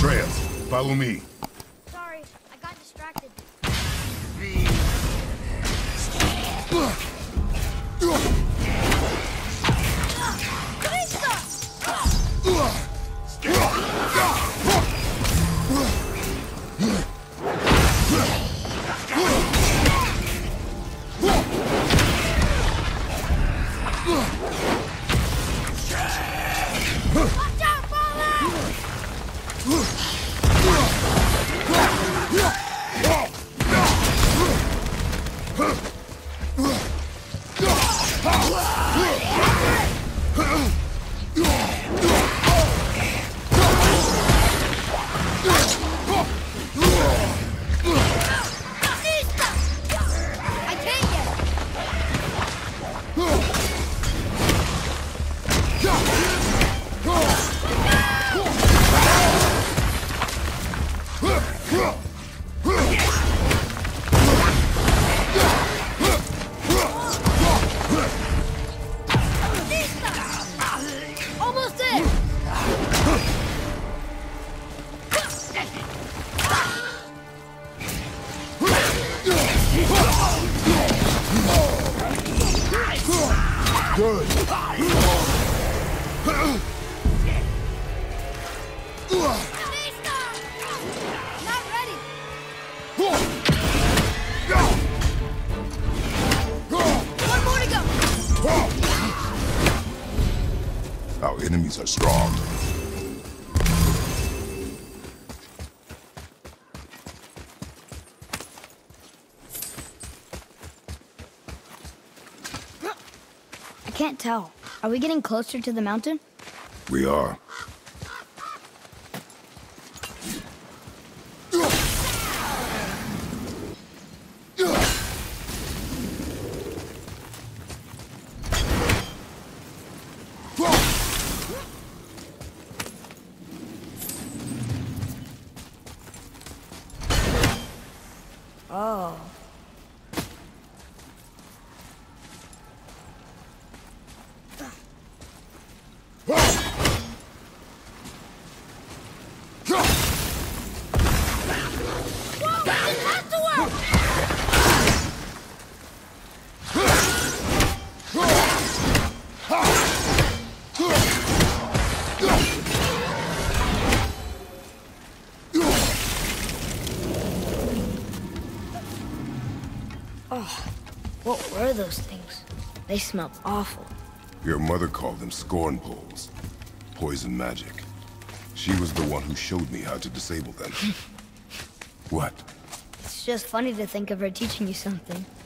Atreus, follow me. Sorry, I got distracted. Watch out, I can't yet. Almost in. Good. Not ready. One more to go. Our enemies are strong. I can't tell. Are we getting closer to the mountain? We are. Oh. Oh, what were those things? They smelled awful. Your mother called them scorn poles. Poison magic. She was the one who showed me how to disable them. What? It's just funny to think of her teaching you something.